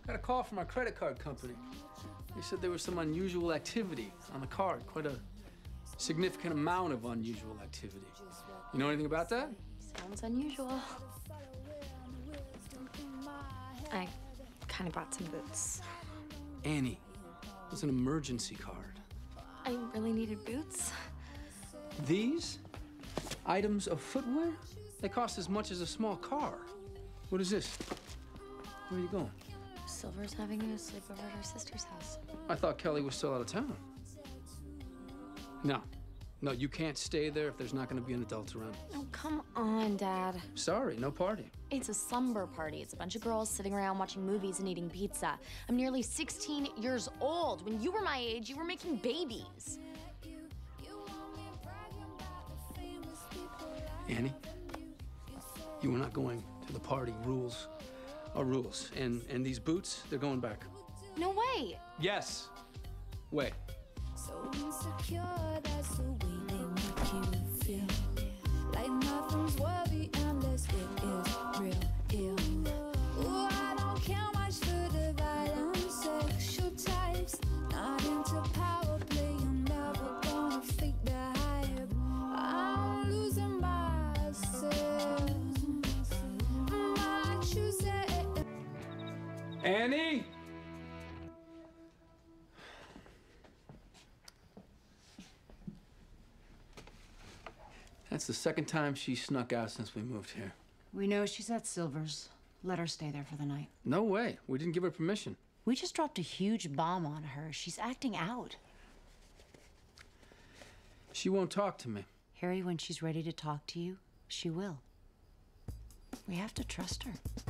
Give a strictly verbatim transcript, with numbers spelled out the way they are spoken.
Got a call from our credit card company. They said there was some unusual activity on the card, quite a significant amount of unusual activity. You know anything about that? Sounds unusual. I kind of bought some boots. Annie, it was an emergency card. I really needed boots. These items of footwear, they cost as much as a small car. What is this? Where are you going? Silver's having a sleepover at her sister's house. I thought Kelly was still out of town. No, no, you can't stay there if there's not going to be an adult around. Oh, come on, Dad. Sorry, no party. It's a slumber party. It's a bunch of girls sitting around watching movies and eating pizza. I'm nearly sixteen years old. When you were my age, you were making babies. Annie, you are not going to the party. Rules are rules. And, and these boots, they're going back. No way. Yes. Wait. So insecure, that's the way they make you feel. Like nothing's worthy unless it is real ill. Ooh, I don't care much for the violent sexual types. Not into power play, I'm never gonna fake the hype. I'm losing myself. My choosing. Annie? That's the second time she snuck out since we moved here. We know she's at Silver's. Let her stay there for the night. No way. We didn't give her permission. We just dropped a huge bomb on her. She's acting out. She won't talk to me. Harry, when she's ready to talk to you, she will. We have to trust her.